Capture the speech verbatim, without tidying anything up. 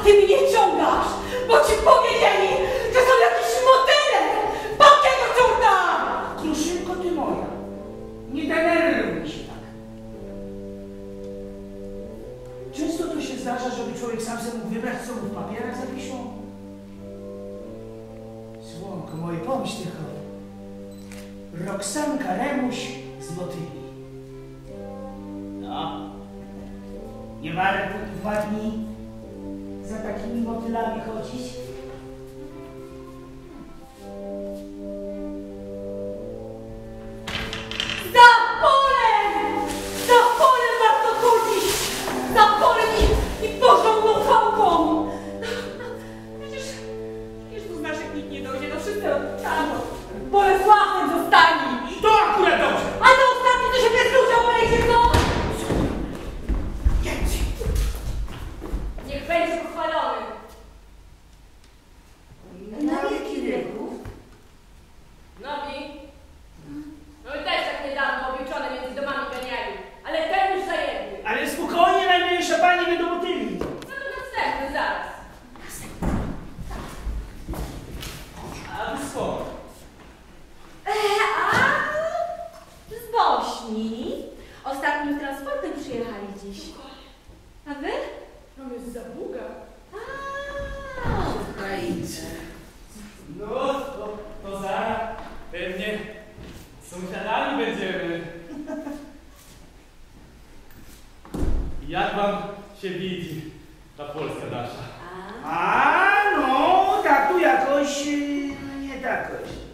ty mnie ciągasz, bo ci powiedzieli, że są jakieś motyle! Pakiego czorta! Kruszynko ty moja, nie denerwuj się tak. Często to się zdarza, żeby człowiek sam sobie mógł wybrać, co mu w papierach zapiszą. Słonko moje, pomyśl tylko. Roxanka Remuś z motyli. No, nie warto dwa dni za takimi motylami chodzić. Za polem! Za polem warto chodzić! Za polem i, i porządną chałką! Przecież, przecież tu znasz, jak nikt nie dojdzie, to wszyscy tam Bolesławem zostali! To akurat dobrze! A to ostatni, to się bez ludziom będzie, no! Niech będzie pochwalony! Na wieki wieków. Nowi? No i też tak niedawno obliczone między domami geniali, ale ten już zajęty. Ale spokojnie, najmniejsza pani mnie do motyli. No to następny, zaraz. A wy skąd? E, a z Bośni. Ostatnim transportem przyjechali dziś. A wy? Tam jest zabuga. A, Ukraińcy. No, to, to zaraz pewnie sąsiadami będziemy. Jak wam się widzi ta Polska nasza? a. A no, tak tu jakoś, y, nie takoś.